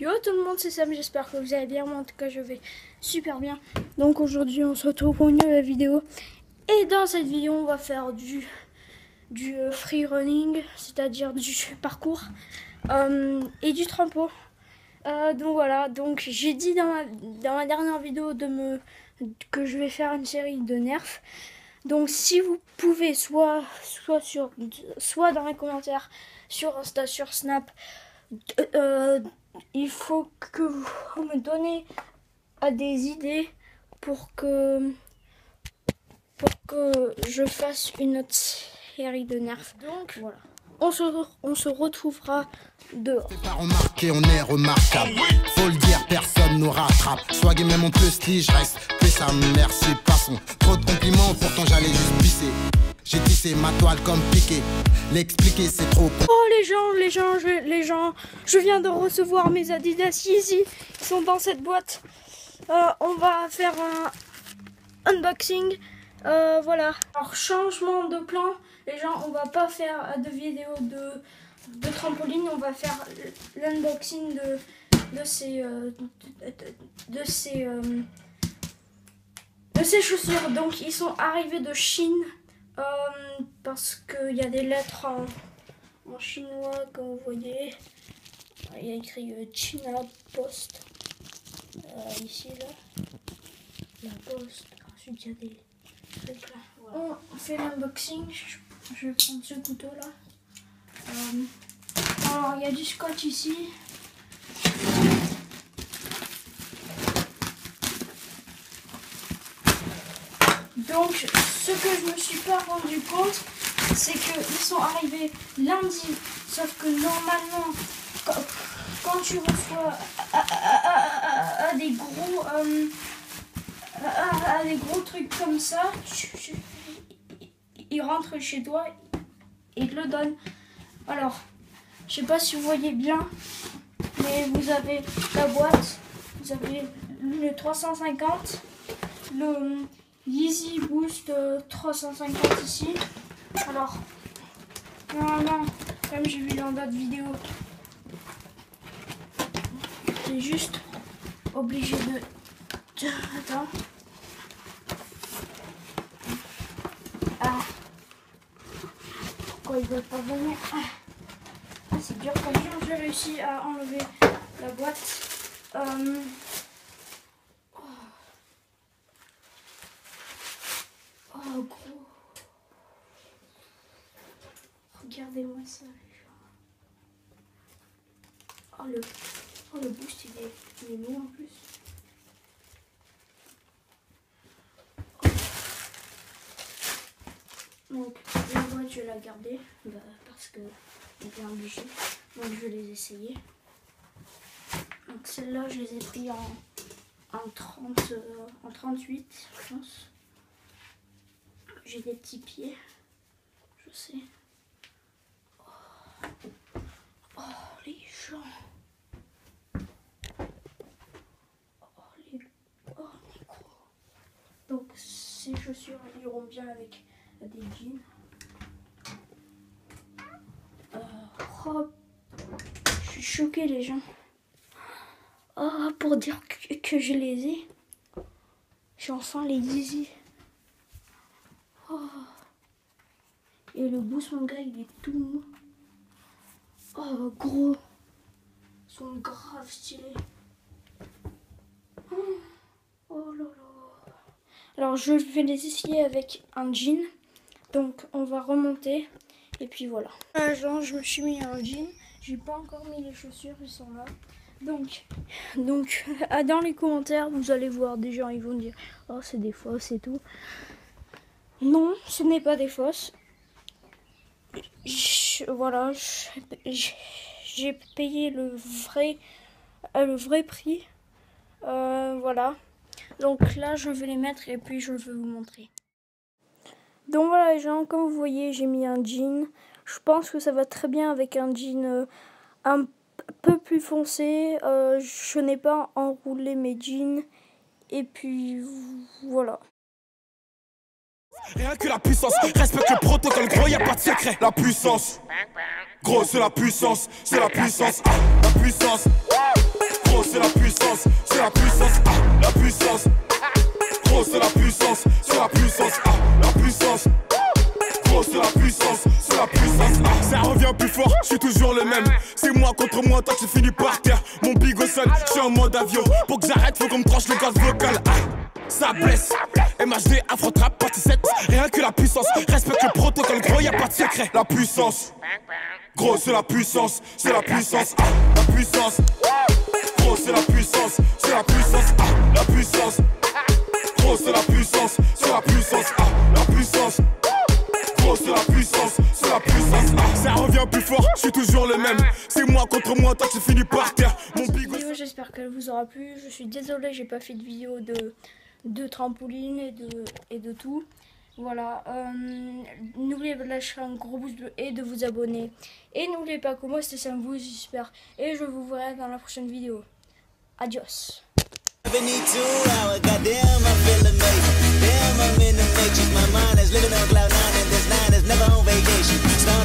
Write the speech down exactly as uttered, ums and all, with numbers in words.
Hello tout le monde, c'est Sam, j'espère que vous allez bien. Moi en tout cas je vais super bien. Donc aujourd'hui on se retrouve pour une nouvelle vidéo. Et dans cette vidéo on va faire du, du free running, c'est-à-dire du parcours euh, et du trampo. Euh, donc voilà, donc j'ai dit dans ma, dans ma dernière vidéo de me, que je vais faire une série de nerfs. Donc si vous pouvez, soit, soit, sur, soit dans les commentaires, sur Insta, sur Snap, euh, il faut que vous me donnez des idées pour que, pour que je fasse une autre série de nerfs. Donc voilà, on se, on se retrouvera dehors. C'est pas remarqué, on est remarquable. Faut le dire, personne nous rattrape. Swag et même on peut se je reste. Fais ça, merci, passons. Trop de compliments, pourtant j'allais juste pisser. J'ai tissé ma toile comme piqué. L'expliquer c'est trop. Oh les gens, les gens, je, les gens, je viens de recevoir mes Adidas Yeezy. Ils sont dans cette boîte. Euh, on va faire un unboxing. Euh, voilà. Alors changement de plan. Les gens, on va pas faire de vidéo de, de trampoline. On va faire l'unboxing de, de ces, euh, de, de, de ces, euh, de ces chaussures. Donc ils sont arrivés de Chine. Euh, parce qu'il y a des lettres en, en chinois, comme vous voyez. Il y a écrit euh, China Post. Euh, ici, là. La Poste. Ensuite, il y a des trucs là. Voilà. On fait l'unboxing. Je, je vais prendre ce couteau là. Euh, alors, il y a du scotch ici. Donc, ce que je me suis pas rendu compte, c'est qu'ils sont arrivés lundi. Sauf que normalement, quand, quand tu reçois à, à, à, à des gros, euh, à, à des gros trucs comme ça, tu, tu, ils rentrent chez toi et ils te le donnent. Alors, je sais pas si vous voyez bien, mais vous avez la boîte, vous avez le trois cent cinquante, le Yeezy Boost trois cent cinquante ici. Alors, normalement, comme j'ai vu dans d'autres vidéos, c'est juste obligé de... de... Attends. Ah. Pourquoi ils veulent pas venir? Ah, c'est dur comme dur. J'ai réussi à enlever la boîte. Euh... Oh gros, regardez-moi ça les gens. Oh le, oh, le boost il est, il est lourd en plus. Oh. Donc la boîte je vais la garder bah, parce que on est obligé. Donc je vais les essayer. Donc celle-là je les ai pris en, en, trente, euh, en trente-huit je pense. J'ai des petits pieds, je sais. Oh, oh les gens. Oh les, oh les gros. Donc ces chaussures iront bien avec des jeans. Euh, oh, je suis choquée les gens. Oh, pour dire que, que je les ai. J'ai enfin les Yeezy. Oh. Et le boost mon gars il est tout mou. Oh gros. Ils sont grave stylés. Oh, oh là là. Alors je vais les essayer avec un jean. Donc on va remonter. Et puis voilà. Euh, genre je me suis mis un jean. J'ai pas encore mis les chaussures, ils sont là. Donc, donc dans les commentaires vous allez voir des gens ils vont dire oh c'est des fausses et tout. Non, ce n'est pas des fausses. Je, voilà, j'ai payé le vrai, euh, le vrai prix. Euh, voilà. Donc là, je vais les mettre et puis je vais vous montrer. Donc voilà les gens, comme vous voyez, j'ai mis un jean. Je pense que ça va très bien avec un jean euh, un peu plus foncé. Euh, je n'ai pas enroulé mes jeans. Et puis voilà. Rien que la puissance, respecte le protocole, gros, y a pas de secret. La puissance, gros, c'est la puissance, c'est la puissance, la puissance. moi, toi tu finis par terre. Mon bigot seul, je suis en mode avion. Pour que j'arrête, faut qu'on me tranche le gaz vocal. Ah, ça blesse. M H D, Afro-Trap, partie sept. Rien que la puissance. Respecte le protocole, gros, y'a pas de secret. La puissance. Gros, c'est la puissance. C'est la puissance. Ah, la puissance. Gros, c'est la puissance. C'est la puissance. Ah, la puissance. Gros, c'est la puissance. C'est la puissance. Ah, la puissance. Gros, c'est la puissance. C'est la puissance. Ah, ça revient plus fort. Je suis toujours le même. C'est moi contre moi, toi tu finis par terre. Mon bigot. J'espère qu'elle vous aura plu. Je suis désolée, j'ai pas fait de vidéo de, de trampoline et de, et de tout. Voilà. Euh, n'oubliez pas de lâcher un gros pouce bleu et de vous abonner. Et n'oubliez pas que moi c'était ça vous, j'espère. Et je vous verrai dans la prochaine vidéo. Adios. Damn, I'm in the matrix. My mind is living on cloud nine, and this nine is never on vacation.